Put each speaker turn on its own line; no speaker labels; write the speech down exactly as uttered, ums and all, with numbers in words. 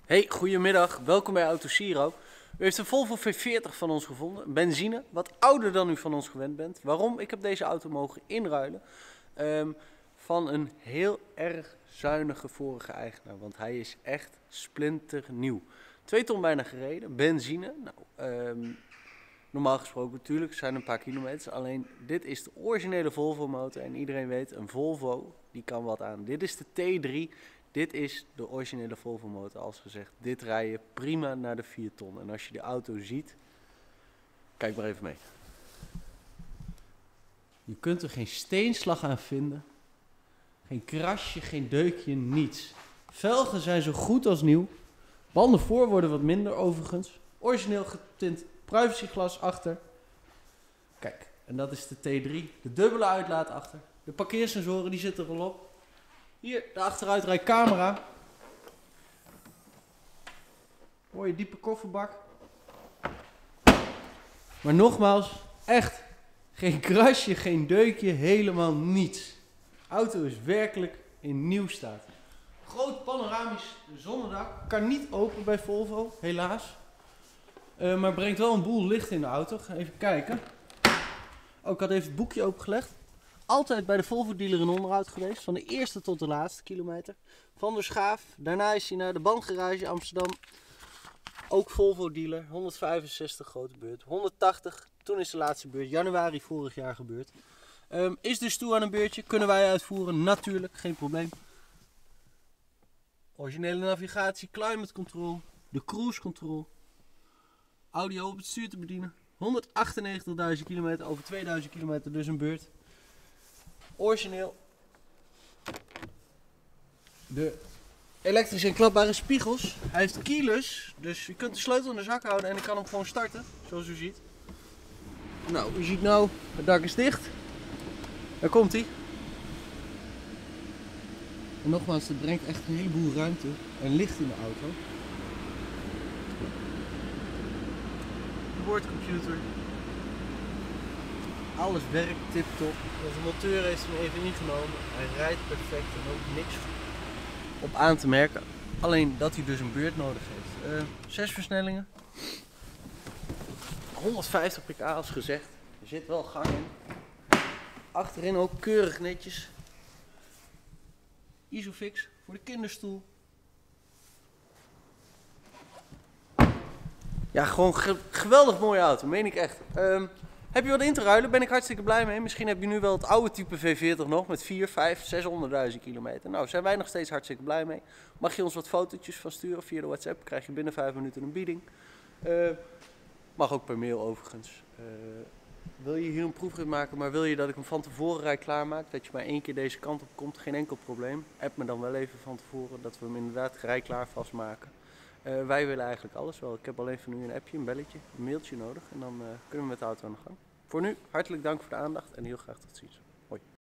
Hey, goedemiddag. Welkom bij Autosiro. U heeft een Volvo V veertig van ons gevonden. Benzine, wat ouder dan u van ons gewend bent. Waarom? Ik heb deze auto mogen inruilen um, van een heel erg zuinige vorige eigenaar. Want hij is echt splinternieuw. Twee ton bijna gereden, benzine. Nou, um, normaal gesproken natuurlijk zijn een paar kilometers. Alleen dit is de originele Volvo motor. En iedereen weet, een Volvo die kan wat aan. Dit is de T drie. Dit is de originele Volvo motor, als gezegd. Dit rij je prima naar de vier ton. En als je de auto ziet, kijk maar even mee. Je kunt er geen steenslag aan vinden. Geen krasje, geen deukje, niets. Velgen zijn zo goed als nieuw. Banden voor worden wat minder overigens. Origineel getint privacyglas achter. Kijk, en dat is de T drie. De dubbele uitlaat achter. De parkeersensoren die zitten er al op. Hier, de achteruitrijcamera. Mooie diepe kofferbak. Maar nogmaals, echt geen krasje, geen deukje, helemaal niets. De auto is werkelijk in nieuw staat. Groot panoramisch zonnedak. Kan niet open bij Volvo, helaas. Uh, maar brengt wel een boel licht in de auto. Ga even kijken. Oh, ik had even het boekje opengelegd. Altijd bij de Volvo dealer in onderhoud geweest. Van de eerste tot de laatste kilometer. Van der Schaaf. Daarna is hij naar de bandgarage Amsterdam. Ook Volvo dealer. honderdvijfenzestig grote beurt. honderdtachtig. Toen is de laatste beurt. Januari vorig jaar gebeurd. Um, is dus toe aan een beurtje. Kunnen wij uitvoeren. Natuurlijk. Geen probleem. Originele navigatie. Climate control. De cruise control. Audio op het stuur te bedienen. honderdachtennegentigduizend kilometer. Over tweeduizend kilometer dus een beurt. Origineel. De elektrische en klapbare spiegels. Hij heeft keyless, dus je kunt de sleutel in de zak houden en ik kan hem gewoon starten, zoals u ziet. Nou, u ziet nou, het dak is dicht. Daar komt hij. En nogmaals, het brengt echt een heleboel ruimte en licht in de auto. De boordcomputer. Alles werkt tip-top. Onze monteur heeft hem even ingenomen. Hij rijdt perfect en ook niks op aan te merken. Alleen dat hij dus een beurt nodig heeft. Uh, zes versnellingen. honderdvijftig pk als gezegd. Er zit wel gang in. Achterin ook keurig netjes. Isofix voor de kinderstoel. Ja, gewoon ge geweldig mooie auto, meen ik echt. Um, Heb je wat in te ruilen? Ben ik hartstikke blij mee. Misschien heb je nu wel het oude type V veertig nog met vier, vijf, zeshonderdduizend kilometer. Nou, zijn wij nog steeds hartstikke blij mee. Mag je ons wat fotootjes van sturen via de WhatsApp? Krijg je binnen vijf minuten een bieding. Uh, mag ook per mail overigens. Uh, wil je hier een proefrit maken, maar wil je dat ik hem van tevoren rij klaarmaak? Dat je maar één keer deze kant op komt? Geen enkel probleem. App me dan wel even van tevoren dat we hem inderdaad rijklaar vastmaken. Uh, wij willen eigenlijk alles wel. Ik heb alleen van u een appje, een belletje, een mailtje nodig. En dan uh, kunnen we met de auto aan de gang. Voor nu, hartelijk dank voor de aandacht en heel graag tot ziens. Hoi.